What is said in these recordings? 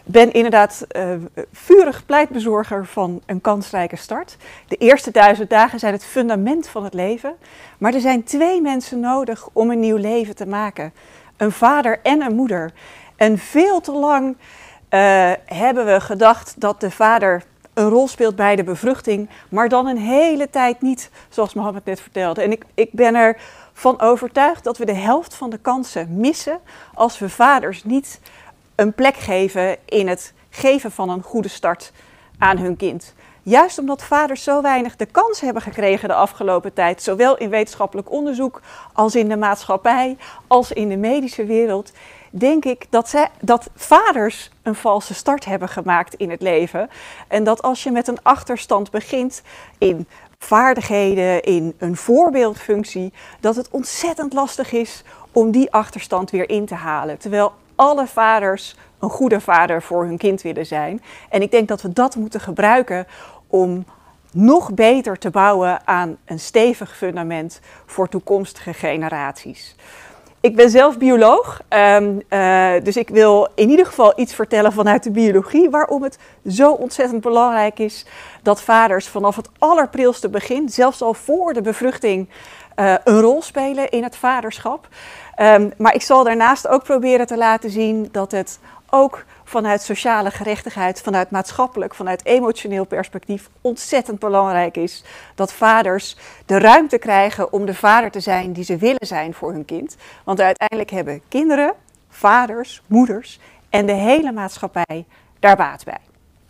ben inderdaad vurig pleitbezorger van een kansrijke start. De eerste 1000 dagen zijn het fundament van het leven. Maar er zijn 2 mensen nodig om een nieuw leven te maken. Een vader en een moeder. En veel te lang hebben we gedacht dat de vader een rol speelt bij de bevruchting, maar dan een hele tijd niet, zoals Mohammed net vertelde. En ik ben ervan overtuigd dat we de helft van de kansen missen als we vaders niet een plek geven in het geven van een goede start aan hun kind. Juist omdat vaders zo weinig de kans hebben gekregen de afgelopen tijd, zowel in wetenschappelijk onderzoek als in de maatschappij, als in de medische wereld, denk ik dat vaders een valse start hebben gemaakt in het leven. En dat als je met een achterstand begint in vaardigheden, in een voorbeeldfunctie, dat het ontzettend lastig is om die achterstand weer in te halen. Terwijl alle vaders een goede vader voor hun kind willen zijn. En ik denk dat we dat moeten gebruiken om nog beter te bouwen aan een stevig fundament voor toekomstige generaties. Ik ben zelf bioloog, dus ik wil in ieder geval iets vertellen vanuit de biologie, waarom het zo ontzettend belangrijk is dat vaders vanaf het allerprilste begin, zelfs al voor de bevruchting, een rol spelen in het vaderschap. Maar ik zal daarnaast ook proberen te laten zien dat het ook vanuit sociale gerechtigheid, vanuit maatschappelijk, vanuit emotioneel perspectief ontzettend belangrijk is dat vaders de ruimte krijgen om de vader te zijn die ze willen zijn voor hun kind. Want uiteindelijk hebben kinderen, vaders, moeders en de hele maatschappij daar baat bij.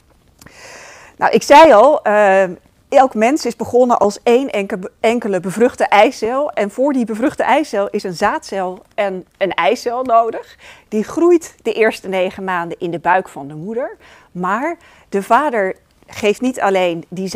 Nou, ik zei al, elk mens is begonnen als één enkele bevruchte eicel. En voor die bevruchte eicel is een zaadcel en een eicel nodig. Die groeit de eerste 9 maanden in de buik van de moeder. Maar de vader geeft niet alleen die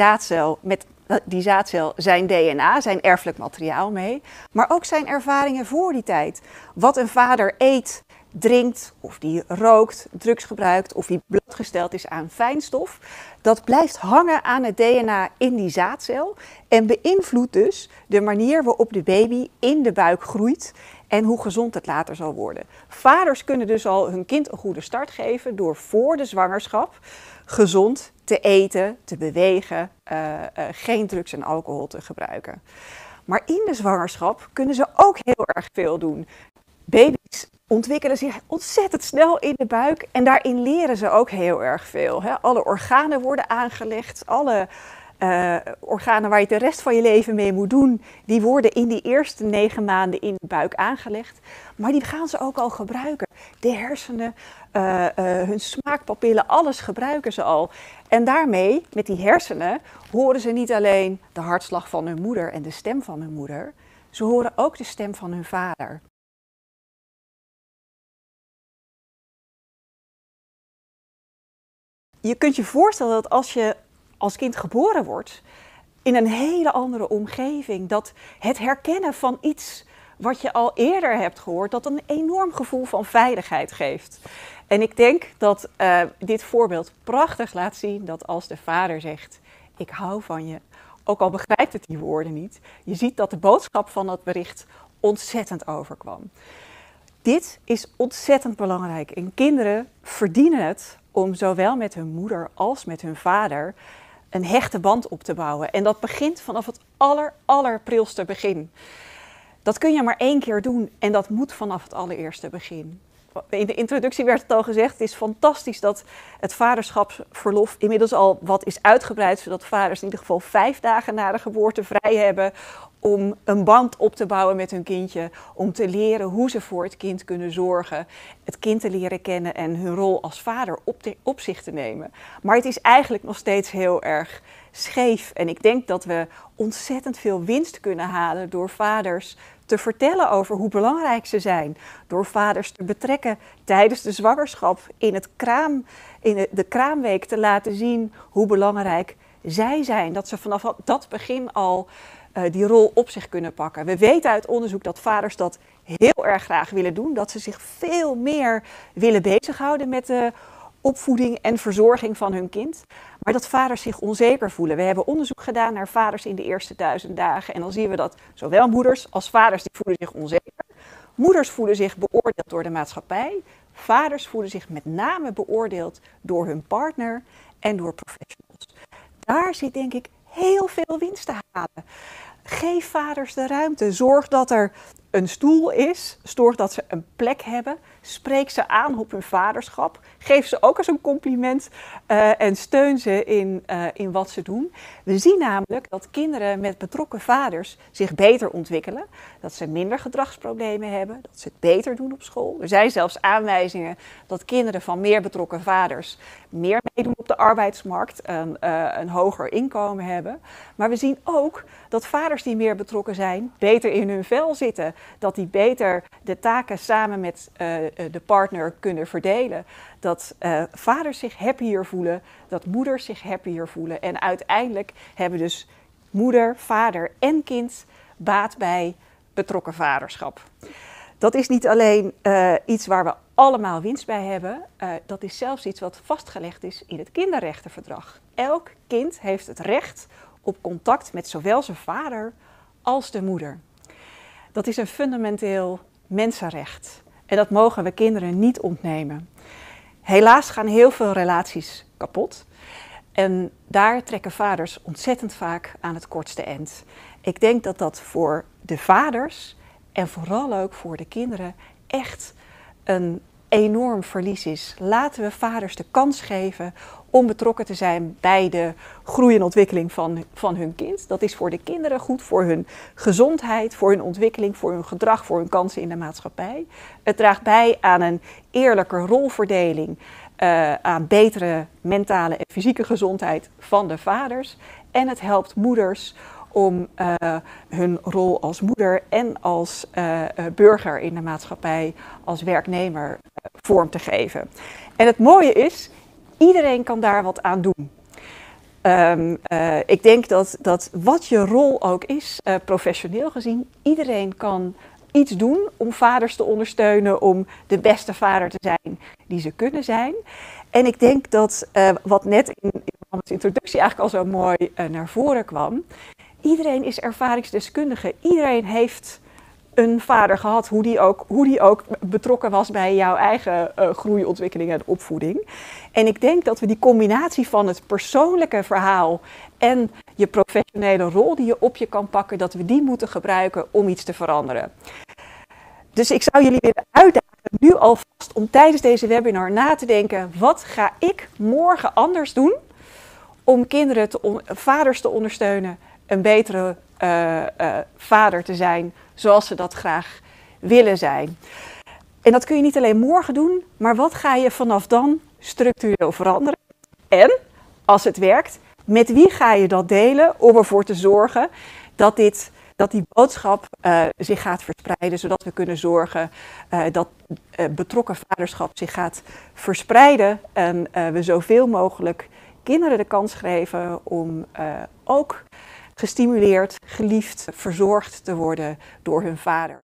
zaadcel zijn DNA, zijn erfelijk materiaal mee, maar ook zijn ervaringen voor die tijd. Wat een vader eet, drinkt, of die rookt, drugs gebruikt, of die blootgesteld is aan fijnstof, dat blijft hangen aan het DNA in die zaadcel en beïnvloedt dus de manier waarop de baby in de buik groeit en hoe gezond het later zal worden. Vaders kunnen dus al hun kind een goede start geven door voor de zwangerschap gezond te eten, te bewegen, geen drugs en alcohol te gebruiken. Maar in de zwangerschap kunnen ze ook heel erg veel doen. Baby's ontwikkelen zich ontzettend snel in de buik en daarin leren ze ook heel erg veel. Alle organen worden aangelegd, alle organen waar je de rest van je leven mee moet doen, die worden in die eerste 9 maanden in de buik aangelegd. Maar die gaan ze ook al gebruiken. De hersenen, hun smaakpapillen, alles gebruiken ze al. En daarmee, met die hersenen, horen ze niet alleen de hartslag van hun moeder en de stem van hun moeder, ze horen ook de stem van hun vader. Je kunt je voorstellen dat als je als kind geboren wordt in een hele andere omgeving, dat het herkennen van iets wat je al eerder hebt gehoord, dat een enorm gevoel van veiligheid geeft. En ik denk dat dit voorbeeld prachtig laat zien dat als de vader zegt, ik hou van je, ook al begrijpt het die woorden niet, je ziet dat de boodschap van dat bericht ontzettend overkwam. Dit is ontzettend belangrijk en kinderen verdienen het om zowel met hun moeder als met hun vader een hechte band op te bouwen. En dat begint vanaf het allerprilste begin. Dat kun je maar 1 keer doen en dat moet vanaf het allereerste begin. In de introductie werd het al gezegd, het is fantastisch dat het vaderschapsverlof inmiddels al wat is uitgebreid, zodat vaders in ieder geval 5 dagen na de geboorte vrij hebben om een band op te bouwen met hun kindje, om te leren hoe ze voor het kind kunnen zorgen, het kind te leren kennen en hun rol als vader op zich te nemen. Maar het is eigenlijk nog steeds heel erg scheef en ik denk dat we ontzettend veel winst kunnen halen door vaders te vertellen over hoe belangrijk ze zijn, door vaders te betrekken tijdens de zwangerschap in de kraamweek te laten zien hoe belangrijk zij zijn, dat ze vanaf dat begin al die rol op zich kunnen pakken. We weten uit onderzoek dat vaders dat heel erg graag willen doen, dat ze zich veel meer willen bezighouden met de opvoeding en verzorging van hun kind, maar dat vaders zich onzeker voelen. We hebben onderzoek gedaan naar vaders in de eerste 1000 dagen en dan zien we dat zowel moeders als vaders die voelen zich onzeker. Moeders voelen zich beoordeeld door de maatschappij. Vaders voelen zich met name beoordeeld door hun partner en door professionals. Daar zit denk ik heel veel winst te halen. Geef vaders de ruimte. Zorg dat er een stoel is. Zorg dat ze een plek hebben. Spreek ze aan op hun vaderschap. Geef ze ook eens een compliment en steun ze in wat ze doen. We zien namelijk dat kinderen met betrokken vaders zich beter ontwikkelen. Dat ze minder gedragsproblemen hebben. Dat ze het beter doen op school. Er zijn zelfs aanwijzingen dat kinderen van meer betrokken vaders meer meedoen op de arbeidsmarkt. Een hoger inkomen hebben. Maar we zien ook dat vaders die meer betrokken zijn, beter in hun vel zitten. Dat die beter de taken samen met de partner kunnen verdelen. Dat vaders zich happier voelen, dat moeders zich happier voelen. En uiteindelijk hebben dus moeder, vader en kind baat bij betrokken vaderschap. Dat is niet alleen iets waar we allemaal winst bij hebben. Dat is zelfs iets wat vastgelegd is in het kinderrechtenverdrag. Elk kind heeft het recht op contact met zowel zijn vader als de moeder. Dat is een fundamenteel mensenrecht. En dat mogen we kinderen niet ontnemen. Helaas gaan heel veel relaties kapot. En daar trekken vaders ontzettend vaak aan het kortste eind. Ik denk dat dat voor de vaders en vooral ook voor de kinderen echt een enorm verlies is. Laten we vaders de kans geven om betrokken te zijn bij de groei en ontwikkeling van hun kind. Dat is voor de kinderen goed, voor hun gezondheid, voor hun ontwikkeling, voor hun gedrag, voor hun kansen in de maatschappij. Het draagt bij aan een eerlijke rolverdeling, aan betere mentale en fysieke gezondheid van de vaders. En het helpt moeders om hun rol als moeder en als burger in de maatschappij, als werknemer, vorm te geven. En het mooie is, iedereen kan daar wat aan doen. Ik denk dat wat je rol ook is, professioneel gezien, iedereen kan iets doen om vaders te ondersteunen, om de beste vader te zijn die ze kunnen zijn. En ik denk dat wat net in Mohammeds introductie eigenlijk al zo mooi naar voren kwam, iedereen is ervaringsdeskundige. Iedereen heeft een vader gehad, hoe die ook betrokken was bij jouw eigen groei, ontwikkeling en opvoeding. En ik denk dat we die combinatie van het persoonlijke verhaal en je professionele rol die je op je kan pakken, dat we die moeten gebruiken om iets te veranderen. Dus ik zou jullie willen uitdagen, nu alvast, om tijdens deze webinar na te denken, wat ga ik morgen anders doen om vaders te ondersteunen, een betere vader te zijn zoals ze dat graag willen zijn. En dat kun je niet alleen morgen doen, maar wat ga je vanaf dan structureel veranderen? En, als het werkt, met wie ga je dat delen om ervoor te zorgen dat die boodschap zich gaat verspreiden, zodat we kunnen zorgen dat betrokken vaderschap zich gaat verspreiden en we zoveel mogelijk kinderen de kans geven om ook gestimuleerd, geliefd, verzorgd te worden door hun vader.